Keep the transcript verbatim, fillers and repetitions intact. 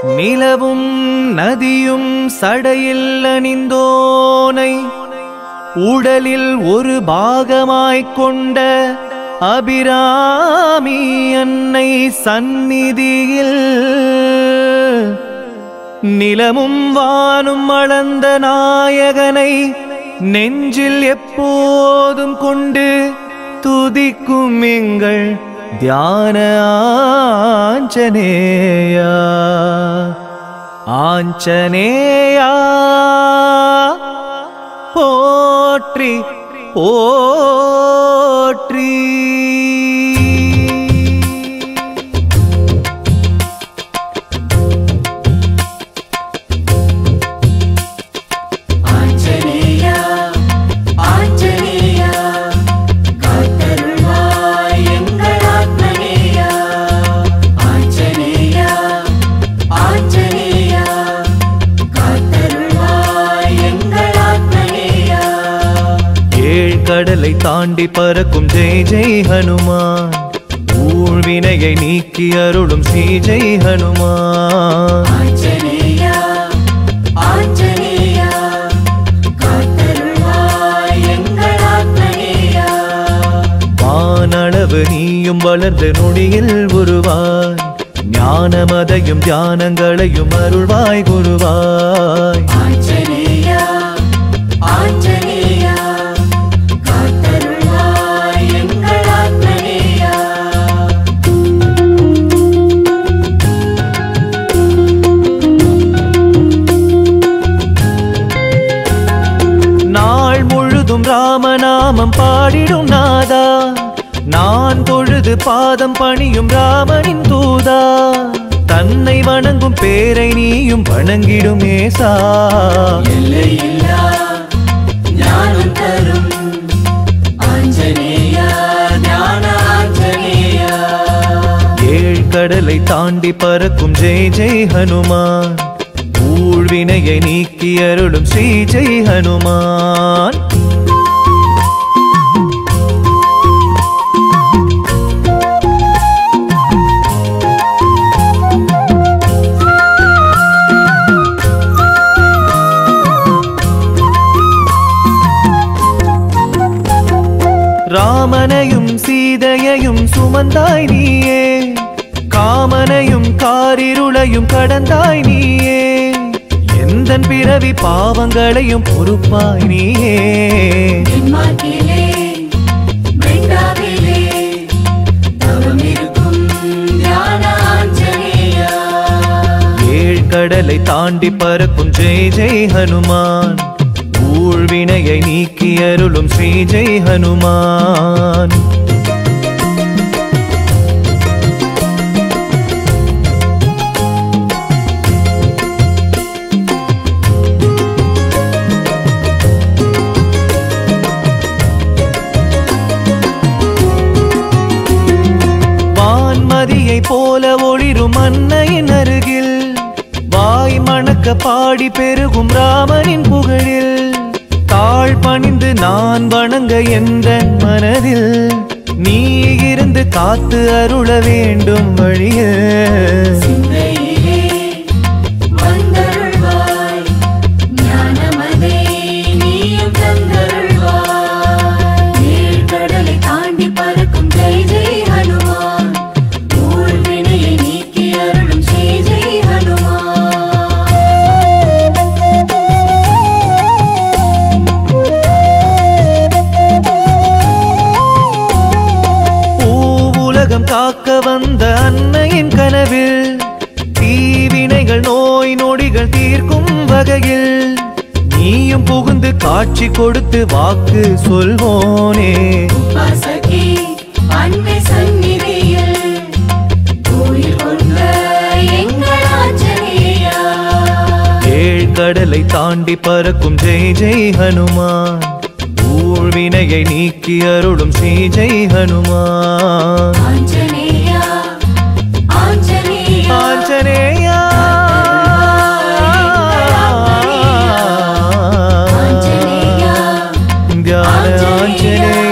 நிலவும் நதியும் சடையில் அணிந்தோனை உடலில் ஒரு பாகமாய்க் கொண்ட அபிராமி அன்னை சந்நிதியில் நிலமும் வானும் அளந்த நாயகனை நெஞ்சில் எப்போதும் கொண்டு துதிக்கும் எங்கள் தியான ஆஞ்சநேயா ஆஞ்சநேயா போற்றி போற்றி. கடலை தாண்டி பறக்கும் ஜெய் ஜெய் ஹனுமான், ஊழ்வினையை நீக்கி அருளும் ஸ்ரீ ஜெய் ஹனுமான். ஆஞ்சநேயா ஆஞ்சநேயா காத்தருள்வாய் எங்கள் ஆத்மநேயா. வானளவு நீயும் வளர்ந்த நொடியில் உருவாய், ஞானமதையும் தியானங்களையும் அருள்வாய் குருவாய். ஆஞ்சநேயா ஆஞ்சநேயா காத்தருள்வாய் எங்கள் ஆத்மநேயா. நாள் முழுதும் ராமநாமம் பாடிடும் நாதா, நான் தொழுது பாதம் பணியும் ராமனின் தூதா. தன்னை வணங்கும் பேரை நீயும் வணங்கிடும் ஏசா. எல்லையில்லா ஞானம் தரும் ஆஞ்சநேயா ஞான ஆஞ்சநேயா. ஏழ் கடலை தாண்டி பறக்கும் ஜெய் ஜெய் ஹனுமான், ஊழ்வினையை நீக்கி அருளும் ஸ்ரீ ஜெய் ஹனுமான். ராமனையும் சீதையையும் சுமந்தாய் நீயே, காமனையும் காரிருளையும் கடந்தாய் நீயே. எந்தன் பிறவி பாவங்களையும் பொறுப்பாய் நீயே. தென்மார்க்கிலே பிருந்தாவிலே தவம் இருக்கும் ஞான ஆஞ்சநேயா. ஏழ் கடலை தாண்டி பறக்கும் ஜெய் ஜெய் ஹனுமான், ஊழ்வினையை நீக்கி அருளும் ஸ்ரீ ஜெய் ஹனுமான். வான்மதியை போல ஒளிரும் அன்னையின் அருகில், வாய் மணக்க பாடி பெருகும் ராமனின் புகழில். தாழ் பணிந்து நான் வணங்க என்ற மனதில், நீ இருந்து காத்து அருள வேண்டும் வழியில். சிந்தையிலே வந்தருள்வாய் ஞானமதை நீயும் தந்தருள்வாய். ஏழ் கடலை தாண்டி பறக்கும் ஜெய் ஜெய் ஹனுமான், ஊழ்வினையை நீக்கி அருளும் ஸ்ரீ ஜெய் ஹனுமான். பூவுலகம் காக்க வந்த அன்னையின் கனவில், தீவினைகள் நோய் நொடிகள் தீர்க்கும் வகையில், நீயும் புகுந்து காட்சி கொடுத்து வாக்கு சொல்வோனே. உபாசகி அன்னை சந்நிதியில் கோயில் கொண்ட எங்கள் ஆஞ்சநேயா. ஏழ் கடலை தாண்டி பறக்கும் ஜெய் ஜெய் ஹனுமான், ஊழ்வினையை நீக்கி அருளும் ஸ்ரீ ஜெய் ஹனுமான். ஆஞ்சநேயா ஆஞ்சநேயா ஆஞ்சநேயா ஆஞ்சநேயா தியான ஆஞ்சநேயா.